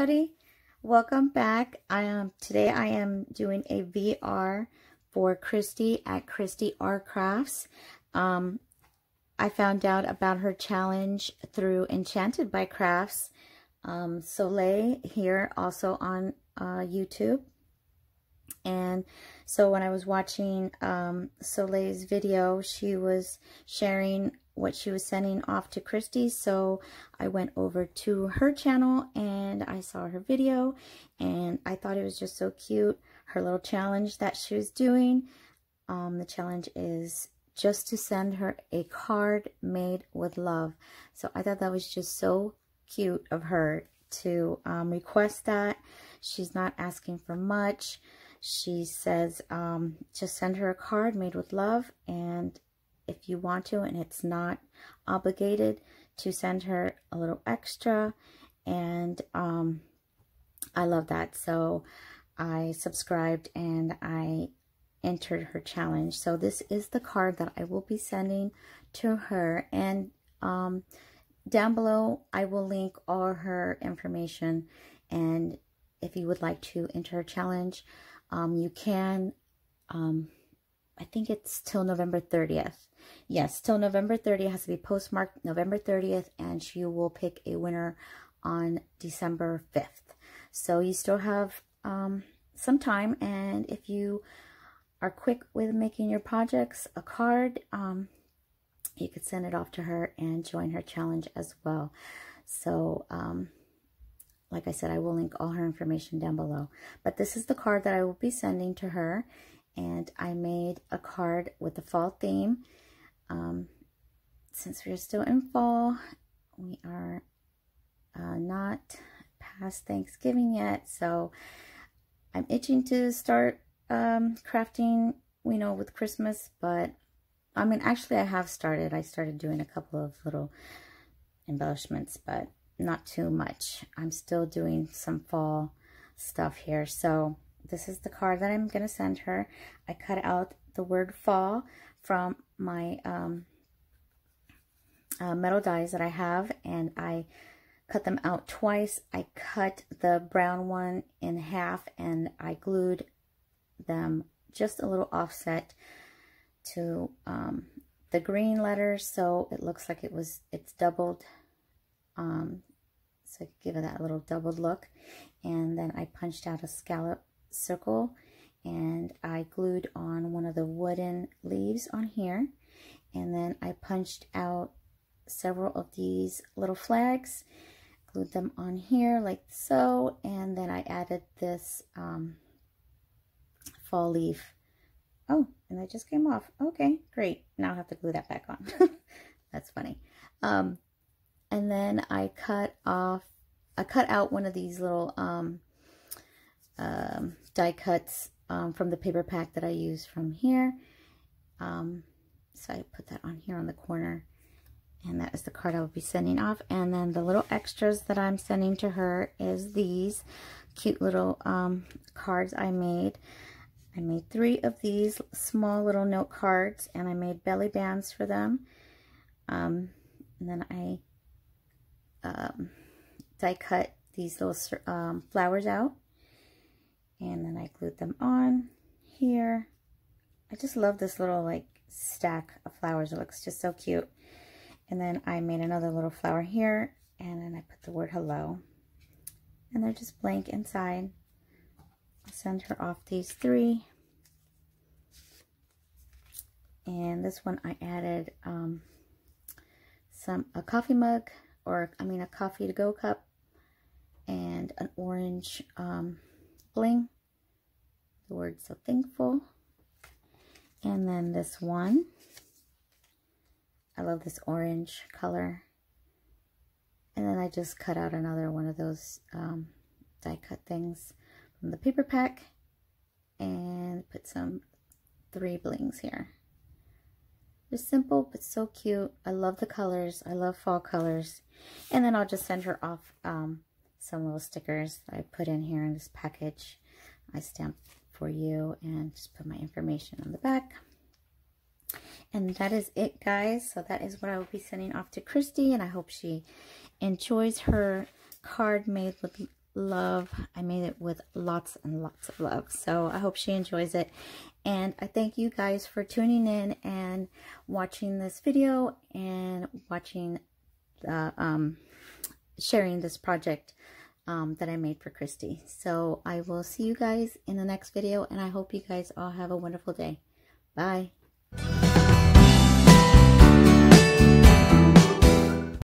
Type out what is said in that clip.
everybody, welcome back. Today I am doing a VR for Cristie at Cristie.R.Crafts. I found out about her challenge through Enchanted by Crafts. Soleil here also on YouTube. And so when I was watching Soleil's video, she was sharing what she was sending off to Cristie. So I went over to her channel and I saw her video and I thought it was just so cute. Her little challenge that she was doing. The challenge is just to send her a card made with love. So I thought that was just so cute of her to request that. She's not asking for much. She says just send her a card made with love, and if you want to, and it's not obligated, to send her a little extra. And I love that. So I subscribed and I entered her challenge. So this is the card that I will be sending to her, and down below I will link all her information. And if you would like to enter her challenge, you can, I think it's till November 30th. Yes, till November 30th. It has to be postmarked November 30th, and she will pick a winner on December 5th. So you still have some time, and if you are quick with making your projects a card, you could send it off to her and join her challenge as well. So like I said, I will link all her information down below. But this is the card that I will be sending to her. And I made a card with the fall theme. Since we're still in fall, we are not past Thanksgiving yet. So I'm itching to start crafting, you know, with Christmas. But, I mean, actually I have started. I started doing a couple of little embellishments, but not too much. I'm still doing some fall stuff here. So this is the card that I'm going to send her. I cut out the word fall from my metal dies that I have, and I cut them out twice. I cut the brown one in half and I glued them just a little offset to the green letters, so it looks like it's doubled. So I could give it that little doubled look. And then I punched out a scallop circle and I glued on one of the wooden leaves on here. And then I punched out several of these little flags, glued them on here like so. And then I added this fall leaf. Oh, and that just came off. Okay, great. Now I have to glue that back on. That's funny. And then I cut out one of these little die cuts from the paper pack that I use from here. So I put that on here on the corner, and that is the card I will be sending off. And then the little extras that I'm sending to her is these cute little cards I made. I made 3 of these small little note cards, and I made belly bands for them. And then I die cut these little flowers out, and then I glued them on here. I just love this little like stack of flowers. It looks just so cute. And then I made another little flower here, and then I put the word hello, and they're just blank inside. I'll send her off these 3. And this one I added a coffee mug, or I mean a coffee to go cup, and an orange bling, the word so thankful. And then this one, I love this orange color. And then I just cut out another one of those die cut things from the paper pack and put some 3 blings here. Just simple, but so cute. I love the colors. I love fall colors. And then I'll just send her off some little stickers that I put in here in this package. I stamped for you and just put my information on the back. And that is it, guys. So that is what I will be sending off to Cristie, and I hope she enjoys her card made with love. I made it with lots and lots of love. So I hope she enjoys it. And I thank you guys for tuning in and watching this video and watching sharing this project that I made for Cristie. So I will see you guys in the next video, and I hope you guys all have a wonderful day. Bye.